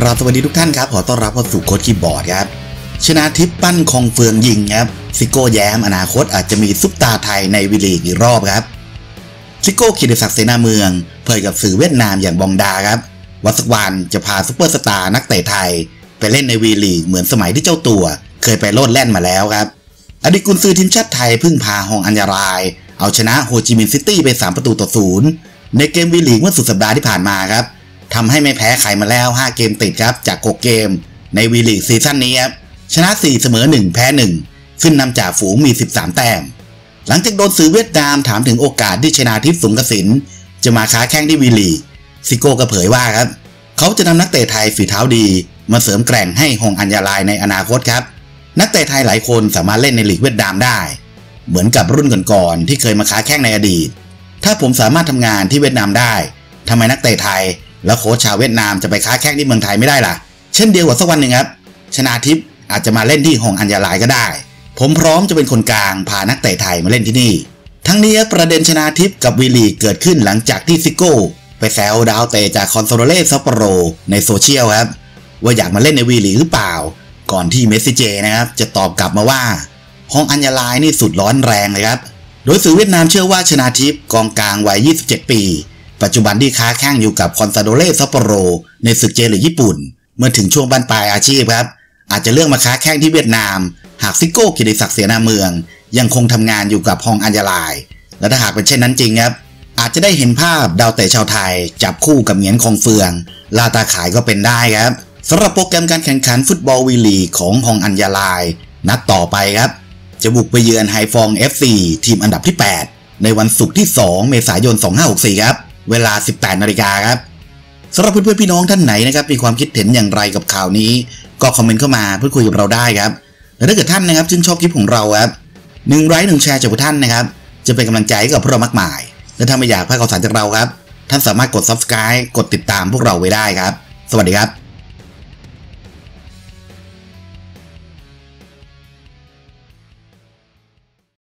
ครับสวัสดีทุกท่านครับขอต้อนรับเข้าสู่โค้ชคีย์บอร์ดครับชนะทิพย์ปั้นคองเฟืองยิงครับซิโก้แย้มอนาคตอาจจะมีซุปตาไทยในวีลีกอีกรอบครับซิโก้กิติศักดิ์เสนาเมืองเผยกับสื่อเวียดนามอย่างบองดาครับว่าสักวันจะพาซุปเปอร์สตาร์นักเตะไทยไปเล่นในวีลีกเหมือนสมัยที่เจ้าตัวเคยไปโลดแล่นมาแล้วครับอดีตกุนซือทีมชาติไทยพึ่งพาฮองอัญญารายเอาชนะโฮจิมินห์ซิตี้ไป3-0ในเกมวีลีกเมื่อสุดสัปดาห์ที่ผ่านมาครับทำให้ไม่แพ้ใครมาแล้ว5เกมติดครับจาก6เกมในวีลีกซีซั่นนี้ครับชนะ4เสมอ1แพ้1ขึ้นนำจ่าฝูงมี13แต้มหลังจากโดนสื่อเวียดนามถามถึงโอกาสที่ชนาทิพย์สงกสินจะมาค้าแข้งที่วีลีกซิโก้ก็เผยว่าครับเขาจะนำนักเตะไทยฝีเท้าดีมาเสริมแกร่งให้ฮองอัญญารายในอนาคตครับนักเตะไทยหลายคนสามารถเล่นในลีกเวียดนามได้เหมือนกับรุ่นก่อนๆที่เคยมาค้าแข้งในอดีตถ้าผมสามารถทำงานที่เวียดนามได้ทำไมนักเตะไทยและโค้ชชาวเวียดนามจะไปค้าแข้งที่เมืองไทยไม่ได้ล่ะเช่นเดียวกับสักวันหนึ่งครับชนาทิพย์อาจจะมาเล่นที่ฮองอัญญารายก็ได้ผมพร้อมจะเป็นคนกลางพานักเตะไทยมาเล่นที่นี่ทั้งนี้ประเด็นชนาทิพย์กับวีลีกเกิดขึ้นหลังจากที่ซิโก้ไปแซวดาวเตะจากคอนซาโดเลซัปโปโรในโซเชียลครับว่าอยากมาเล่นในวีลีกหรือเปล่าก่อนที่เมสซี่เจนะครับจะตอบกลับมาว่าฮองอัญญารายนี่สุดร้อนแรงเลยครับโดยสื่อเวียดนามเชื่อว่าชนาทิพย์กองกลางวัย27ปีปัจจุบันที่ค้าแข้งอยู่กับคอนซาโดเลซัปโปโรในศึกเจลีกญี่ปุ่นเมื่อถึงช่วงบั้นปลายอาชีพครับอาจจะเลือกมาค้าแข้งที่เวียดนามหากซิโก้กิติศักดิ์เสนาเมืองยังคงทำงานอยู่กับฮองอัญญารายและถ้าหากเป็นเช่นนั้นจริงครับอาจจะได้เห็นภาพดาวเตะชาวไทยจับคู่กับเหงียนคองเฟืองลาตาขายก็เป็นได้ครับสำหรับโปรแกรมการแข่งขันฟุตบอลวีลีกของฮองอัญญารายนัดต่อไปครับจะบุกไปเยือนไฮฟอง FC ทีมอันดับที่8ในวันศุกร์ที่2เมษายน2564ครับเวลา 18 นาฬิกาครับสำหรับเพื่อนๆพี่น้องท่านไหนนะครับมีความคิดเห็นอย่างไรกับข่าวนี้ก็คอมเมนต์เข้ามาพูดคุยกับเราได้ครับและถ้าเกิดท่านนะครับชื่นชอบคลิปของเราครับ1 ไลค์ 1 แชร์จากท่านนะครับจะเป็นกำลังใจให้กับพวกเรามากมายและถ้าไม่อยากพลาดข่าวสารจากเราครับท่านสามารถกด Subscribe กดติดตามพวกเราไว้ได้ครับสวัสดีครับ